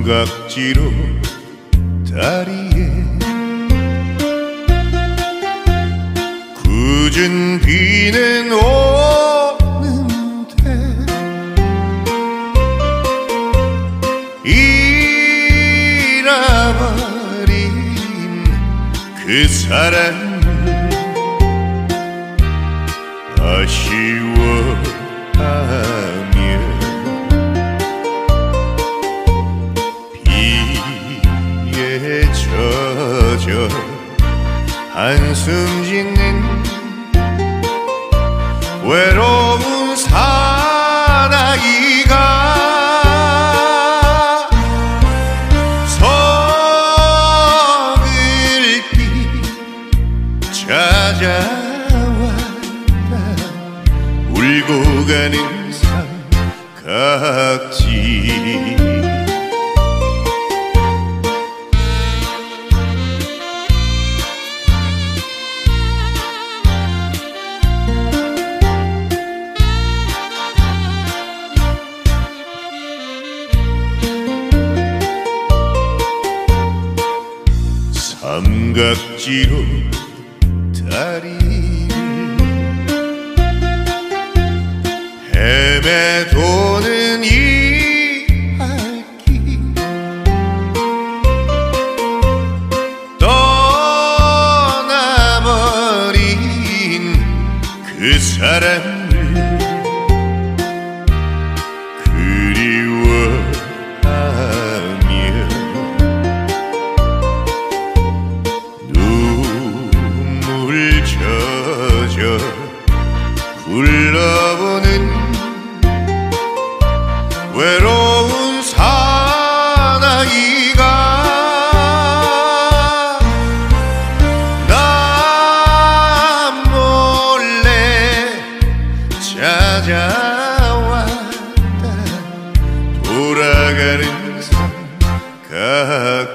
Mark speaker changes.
Speaker 1: 삼각지로 다리에 굳은 비는 오는데 잃어버린 그 사람을 아쉬워하며 비에 젖어 한숨 짓는 외로운 사나이가 서글피 찾아왔다. 울고 가는 삼각지 삼각지로 다리를 헤매도는 이 발길 떠나버린 그 사람을 그리워하며 젖어 불러보는 외로운 사나이가 나 몰래 찾아왔다. 돌아가는 삼각